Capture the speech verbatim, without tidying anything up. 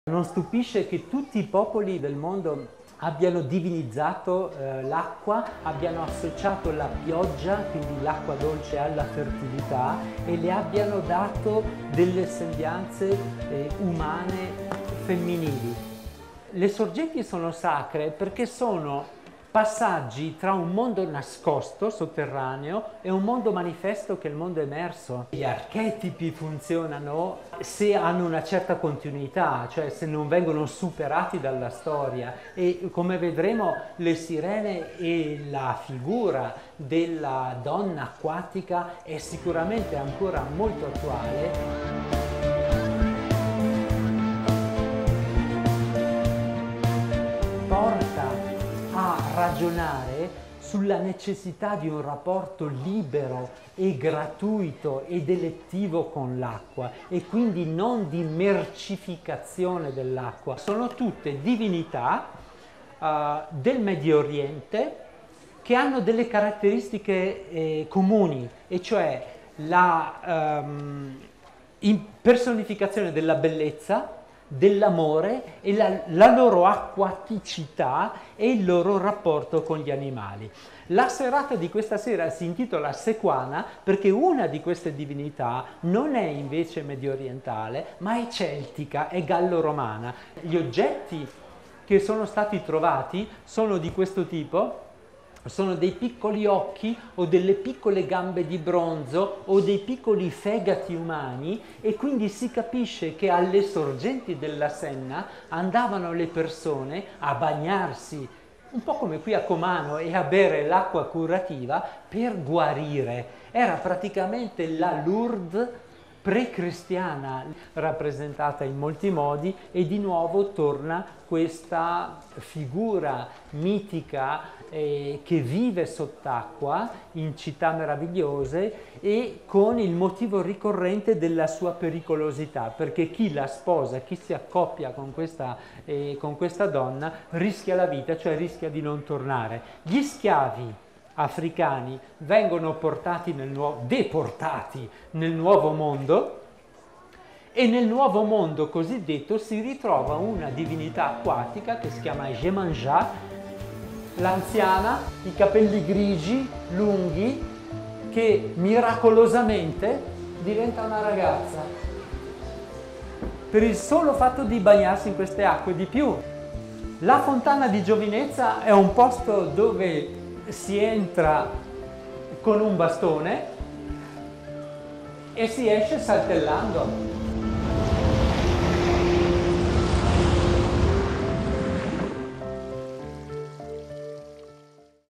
Non stupisce che tutti i popoli del mondo abbiano divinizzato eh, l'acqua, abbiano associato la pioggia, quindi l'acqua dolce, alla fertilità e le abbiano dato delle sembianze eh, umane femminili. Le sorgenti sono sacre perché sono passaggi tra un mondo nascosto, sotterraneo, e un mondo manifesto che è il mondo emerso. Gli archetipi funzionano se hanno una certa continuità, cioè se non vengono superati dalla storia, e come vedremo le sirene e la figura della donna acquatica è sicuramente ancora molto attuale. Porta a ragionare sulla necessità di un rapporto libero e gratuito ed elettivo con l'acqua e quindi non di mercificazione dell'acqua. Sono tutte divinità uh, del Medio Oriente che hanno delle caratteristiche eh, comuni, e cioè la um, impersonificazione della bellezza, dell'amore e la, la loro acquaticità e il loro rapporto con gli animali. La serata di questa sera si intitola Sequana perché una di queste divinità non è invece medio orientale, ma è celtica, è gallo-romana. Gli oggetti che sono stati trovati sono di questo tipo. Sono dei piccoli occhi o delle piccole gambe di bronzo o dei piccoli fegati umani, e quindi si capisce che alle sorgenti della Senna andavano le persone a bagnarsi, un po' come qui a Comano, e a bere l'acqua curativa per guarire. Era praticamente la Lourdes pre-cristiana, rappresentata in molti modi, e di nuovo torna questa figura mitica eh, che vive sott'acqua in città meravigliose e con il motivo ricorrente della sua pericolosità, perché chi la sposa, chi si accoppia con questa, eh, con questa donna rischia la vita, cioè rischia di non tornare. Gli schiavi africani vengono portati nel nuovo, deportati nel nuovo mondo, e nel nuovo mondo cosiddetto si ritrova una divinità acquatica che si chiama Jemanja, l'anziana, i capelli grigi, lunghi, che miracolosamente diventa una ragazza per il solo fatto di bagnarsi in queste acque. Di più, la fontana di giovinezza è un posto dove si entra con un bastone e si esce saltellando.